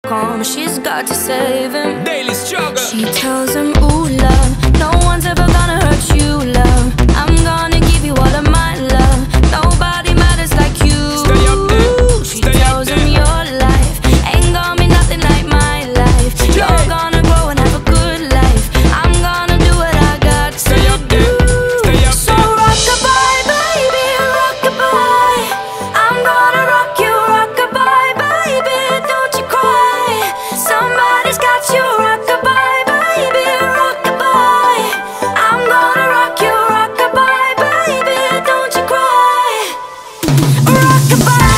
home, she's got to save him. Daily struggle. She tells him, ooh, love, no one's ever gonna hurt you, love. I'm gonna give you all of my love. Nobody matters like you. Stay up there. She tells him your life ain't gonna be nothing like my life. You're gonna grow and have a good life. I'm gonna do what I got to Stay up there. Stay up So rockabye, baby, rockabye. I'm gonna rock you, rockabye, baby. Don't you cry. Somebody's got you, rockabye, baby, rockabye. I'm gonna rock you, rockabye, baby. Don't you cry. Rockabye.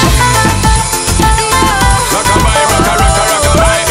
Rockabye, rocka, rocka, rockabye.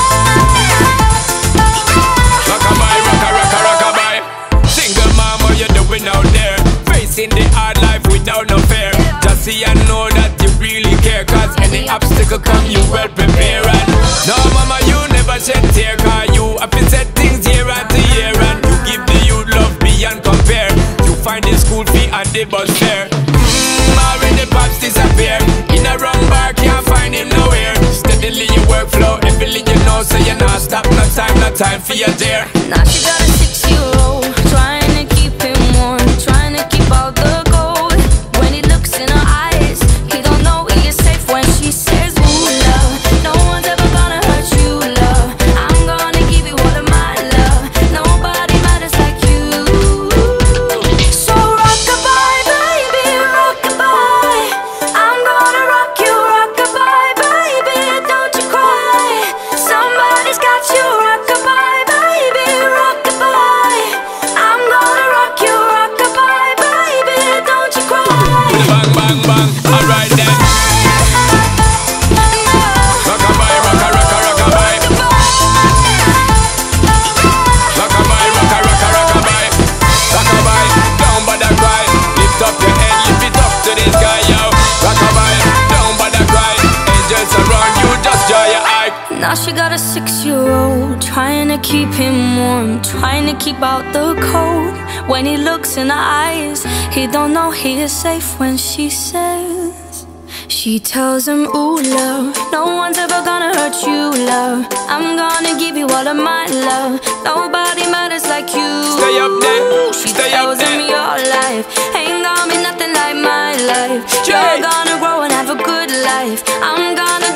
Rockabye, rocka, rocka, rockabye. Single mom, what you doing out there? Facing the hard life without no fear. Just see and know that you really care. Cause any obstacle come, you well prepare. And no mama, you never shed tear. Cause you have been set things year after year. And you give the youth love beyond compare. You find the school fee and the bus fare. Already pops disappear. In a wrong bar, can't find him nowhere. Steadily your workflow, everything you know. So you not stop, no time for your dear. Now she got a 6-year-old, trying to keep him warm, trying to keep out the cold. When he looks in her eyes, he don't know he is safe when she says, ooh, love, no one's ever gonna hurt you, love. I'm gonna give you all of my love. Nobody matters like you. So rockabye, baby, rockabye. I'm gonna rock you, rockabye, baby. Don't you cry. Somebody's got you, rockabye, baby, rockabye. I'm gonna rock you, rockabye, baby. Don't you cry. Bang, bang, bang, alright then. Rockabye, rocka, rocka, rockabye. Rockabye, rocka, rocka, rockabye. Rockabye, down by the cry. Lift up your head, lift it up to the sky, yo. Rockabye, down by the cry. Angels around you, just dry your eye. Now she got a 6-year-old, trying to keep him warm, trying to keep out the cold. When he looks in her eyes, he don't know he is safe when she says. She tells him, ooh, love, no one's ever gonna hurt you, love. I'm gonna give you all of my love. Nobody matters like you. Stay up there, She stay up tells him there. your life ain't gonna be nothing like my life. You're gonna grow and have a good life. I'm gonna